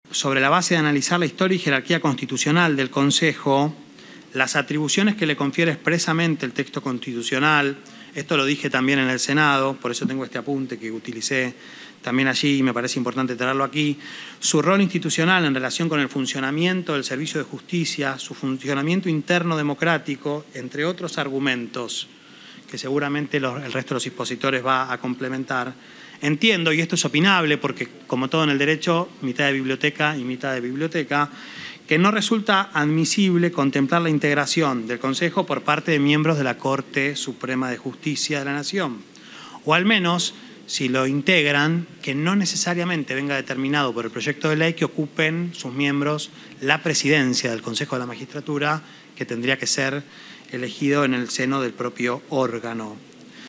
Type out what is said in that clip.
sobre la base de analizar la historia y jerarquía constitucional del Consejo, las atribuciones que le confiere expresamente el texto constitucional, esto lo dije también en el Senado, por eso tengo este apunte que utilicé también allí y me parece importante traerlo aquí, su rol institucional en relación con el funcionamiento del servicio de justicia, su funcionamiento interno democrático, entre otros argumentos que seguramente el resto de los expositores va a complementar. Entiendo, y esto es opinable porque, como todo en el derecho, mitad de biblioteca y mitad de biblioteca, que no resulta admisible contemplar la integración del Consejo por parte de miembros de la Corte Suprema de Justicia de la Nación. O al menos, si lo integran, que no necesariamente venga determinado por el proyecto de ley que ocupen sus miembros la presidencia del Consejo de la Magistratura, que tendría que ser elegido en el seno del propio órgano.